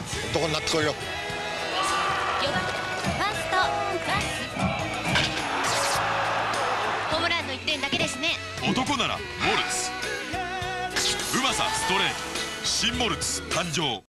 男になってこいよ。 4番ファーストクラス。ホームランの1点だけですね。 男ならモルツ。うまさストレート新モルツ誕生。